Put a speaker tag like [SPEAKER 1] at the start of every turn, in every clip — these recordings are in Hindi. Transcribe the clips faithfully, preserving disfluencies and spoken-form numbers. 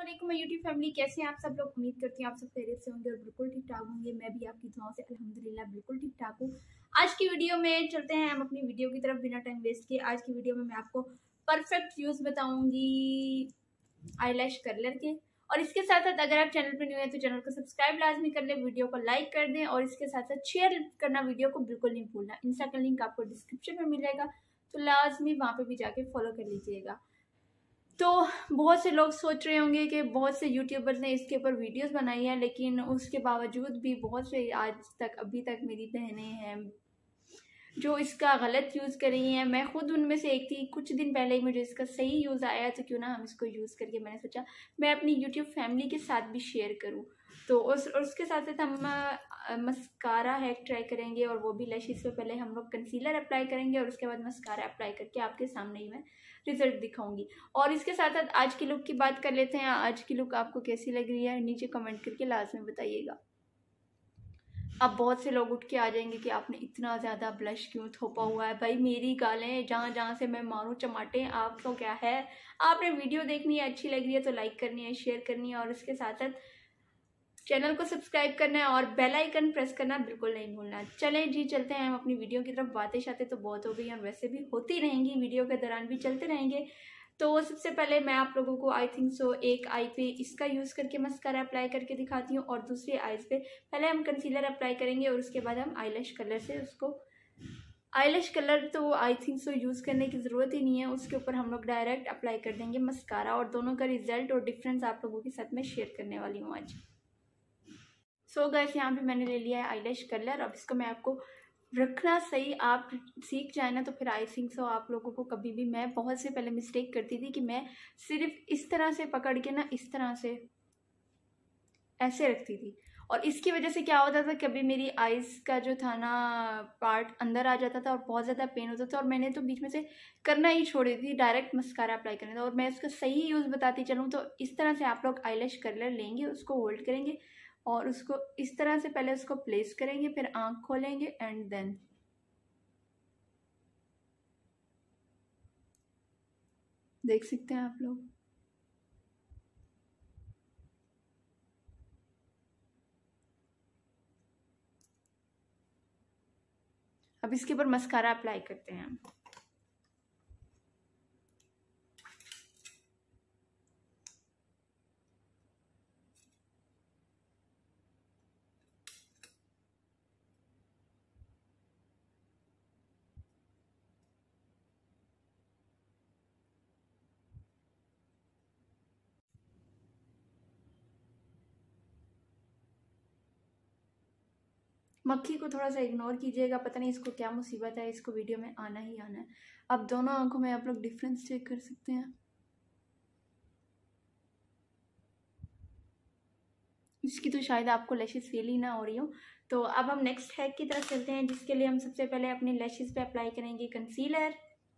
[SPEAKER 1] अस्सलामुअलैकुम यूट्यूब फैमिली, कैसे हैं आप सब लोग। उम्मीद करती हूँ आप सब खैरियत से होंगे और बिल्कुल ठीक ठाक होंगे। मैं भी आपकी दुआओं से अल्हम्दुलिल्लाह बिल्कुल ठीक ठाक हूँ। आज की वीडियो में चलते हैं हम अपनी वीडियो की तरफ बिना टाइम वेस्ट किए। आज की वीडियो में मैं आपको परफेक्ट यूज़ बताऊँगी आईलैश कर्लर के, और इसके साथ साथ अगर आप चैनल पर न्यू है तो चैनल को सब्सक्राइब लाजमी कर लें, वीडियो को लाइक कर दें और इसके साथ साथ शेयर करना वीडियो को बिल्कुल नहीं भूलना। इंस्टा का लिंक आपको डिस्क्रिप्शन में मिलेगा, तो लाजमी वहाँ पे भी जाके फॉलो कर लीजिएगा। तो बहुत से लोग सोच रहे होंगे कि बहुत से यूट्यूबर्स ने इसके ऊपर वीडियोस बनाई है, लेकिन उसके बावजूद भी बहुत से आज तक अभी तक मेरी बहनें हैं जो इसका गलत यूज़ कर रही हैं। मैं खुद उनमें से एक थी। कुछ दिन पहले ही मुझे इसका सही यूज़ आया, तो क्यों ना हम इसको यूज़ करके मैंने सोचा मैं अपनी यूट्यूब फैमिली के साथ भी शेयर करूं। तो उस और उसके साथ साथ हम मस्कारा हैक ट्राई करेंगे, और वो भी लैशेस पे पहले हम लोग कंसीलर अप्लाई करेंगे और उसके बाद मस्कारा अप्लाई करके आपके सामने ही मैं रिजल्ट दिखाऊंगी। और इसके साथ साथ आज की लुक की बात कर लेते हैं। आज की लुक आपको कैसी लग रही है नीचे कमेंट करके लाजमी बताइएगा। अब बहुत से लोग उठ के आ जाएंगे कि आपने इतना ज़्यादा ब्लश क्यों थोपा हुआ है। भाई मेरी गालें जहाँ जहाँ से मैं मारूँ चमाटे, आपको क्या है। आपने वीडियो देखनी है, अच्छी लग रही है तो लाइक करनी है, शेयर करनी है और इसके साथ साथ चैनल को सब्सक्राइब करना है और बेल आइकन प्रेस करना बिल्कुल नहीं भूलना। चलें जी, चलते हैं हम अपनी वीडियो की तरफ। बातें शातें तो बहुत हो गई और वैसे भी होती रहेंगी, वीडियो के दौरान भी चलते रहेंगे। तो सबसे पहले मैं आप लोगों को आई थिंक सो एक आई पे इसका यूज़ करके मस्कारा अप्लाई करके दिखाती हूँ, और दूसरी आईज पे पहले हम कंसीलर अप्लाई करेंगे और उसके बाद हम आईलैश कलर से उसको आईलैश कलर तो आई थिंक सो यूज़ करने की ज़रूरत ही नहीं है, उसके ऊपर हम लोग डायरेक्ट अप्लाई कर देंगे मस्कारा। और दोनों का रिजल्ट और डिफरेंस आप लोगों के साथ में शेयर करने वाली हूँ आज। सो गाइस, यहाँ पे मैंने ले लिया है आईलैश कलर। अब इसको मैं आपको रखना सही आप सीख जाए ना, तो फिर आई थिंक सो आप लोगों को कभी भी, मैं बहुत से पहले मिस्टेक करती थी कि मैं सिर्फ इस तरह से पकड़ के ना इस तरह से ऐसे रखती थी, और इसकी वजह से क्या होता था, कभी मेरी आईज का जो था ना पार्ट अंदर आ जाता था और बहुत ज़्यादा पेन होता था, और मैंने तो बीच में से करना ही छोड़ दी थी, डायरेक्ट मस्कारा अप्लाई करना था। और मैं इसका सही यूज़ बताती चलूँ तो इस तरह से आप लोग आईलैश कलर लेंगे, उसको होल्ड करेंगे और उसको इस तरह से पहले उसको प्लेस करेंगे, फिर आंख खोलेंगे एंड देन देख सकते हैं आप लोग। अब इसके ऊपर मस्कारा अप्लाई करते हैं हम। मक्खी को थोड़ा सा इग्नोर कीजिएगा, पता नहीं इसको क्या मुसीबत है, इसको वीडियो में आना ही आना है। अब दोनों आंखों में आप लोग डिफरेंस चेक कर सकते हैं। इसकी तो शायद आपको लैशेस फील ही ना हो रही हो। तो अब हम नेक्स्ट हैक की तरफ चलते हैं, जिसके लिए हम सबसे पहले अपने लैशेस पे अप्लाई करेंगे कंसीलर।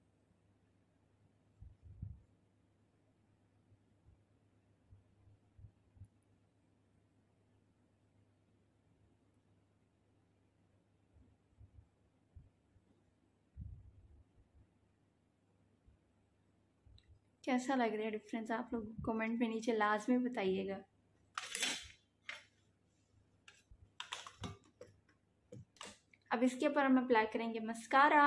[SPEAKER 1] कैसा लग रहा है डिफरेंस, आप लोग कमेंट में नीचे लाजमी बताइएगा। अब इसके ऊपर हम अप्लाई करेंगे मस्कारा।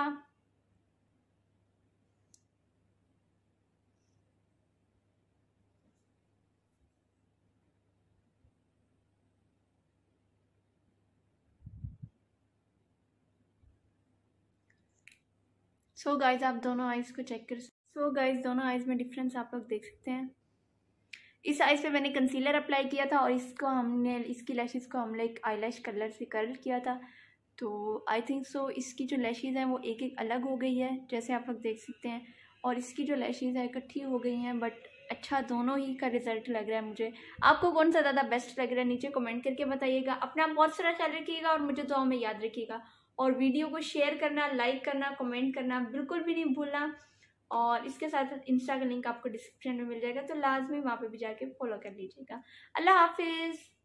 [SPEAKER 1] सो so गाइज, आप दोनों आईज को चेक कर सो so गाइज दोनों आईज में डिफरेंस आप लोग देख सकते हैं। इस आईज पे मैंने कंसीलर अप्लाई किया था और इसको हमने इसकी लैशेस को हमने एक आईलैश कलर से कर्ल किया था। तो आई थिंक सो इसकी जो लैशेस हैं वो एक एक अलग हो गई है, जैसे आप लोग देख सकते हैं, और इसकी जो लैशेस है इकट्ठी हो गई हैं। बट अच्छा दोनों ही का रिजल्ट लग रहा है मुझे। आपको कौन सा ज़्यादा बेस्ट लग रहा है नीचे कमेंट करके बताइएगा। अपना बहुत सारा ख्याल रखिएगा और मुझे दुआ में याद रखिएगा, और वीडियो को शेयर करना, लाइक करना, कमेंट करना बिल्कुल भी नहीं भूलना। और इसके साथ साथ इंस्टा का लिंक आपको डिस्क्रिप्शन में मिल जाएगा, तो लाजमी वहाँ पे भी जाके फॉलो कर लीजिएगा। अल्लाह हाफिज़।